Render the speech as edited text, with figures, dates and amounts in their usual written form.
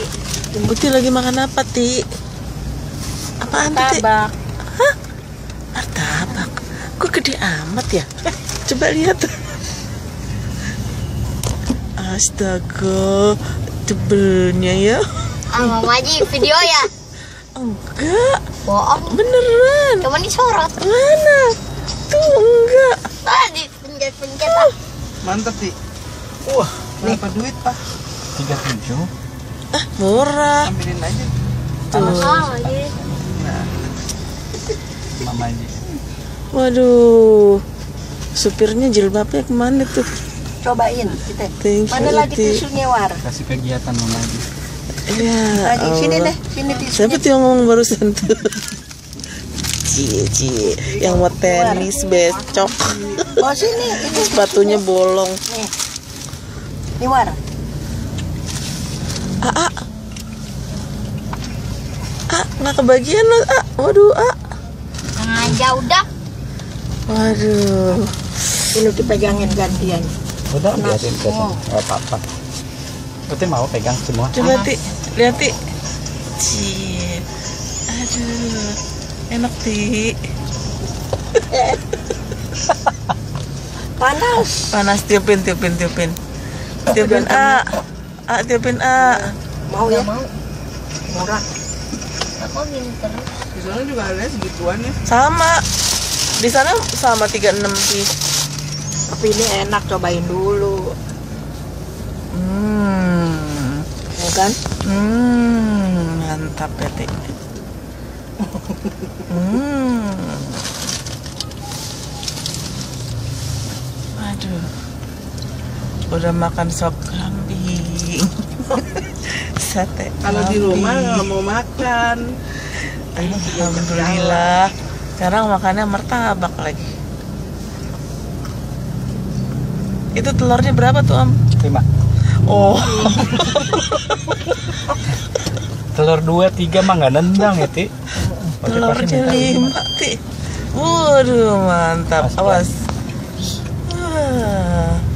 Uti lagi makan apa, Ti? Apaan tuh, Ti? Martabak. Hah? Martabak? Kok gede amat ya? Coba lihat. Astaga, tebelnya ya. Mama Aji video ya? Enggak, Bohong. beneran. Coba disorot. Mana? Tuh enggak. Dipencet-pencet. Mantap, Ti. Wah, berapa duit, Pak? 37. Ah, murah. Ambilin aja. Tuh. Aji. Nah, Mama Aji. Waduh. Supirnya jilbabnya kemana tuh? Cobain kita. Thank you, Mana lagi Ti. tisunya War? Kasih kegiatan Mama Aji. Ya Lagi sini Allah. deh, sini tisunya. Siapa tuh yang ngomong barusan tuh? Cie, yang mau tenis becok. Oh sini, itu Sepatunya bolong. nih. Ini War. Ah, nggak kebagian loh. Waduh, Nah, jauh dah. waduh. Ini dipegangin gantian. Udah biarin ke Oh. sini. Enggak apa-apa. Berarti mau pegang semua. Coba Ti, lihat Ti. Cie, aduh, enak Ti. Panas. Panas, tiupin. Tiupin tiupin Mau ya? Mau. Murah. Aku gini terus. di sana juga ada segituan ya. Sama. Di sana sama 36 piece. Tapi ini enak, cobain dulu. Ya kan? Mantap ya Ti. Aduh, udah makan sop kambing. Sate Kalau di kambing. rumah nggak mau makan. Alhamdulillah. Sekarang makannya martabak lagi. Itu telurnya berapa tuh, Om? 5. Oh, Telur 2, 3 mah nggak nendang ya, Ti. telurnya 5, Ti. Waduh, mantap. Masuk Awas. Wah.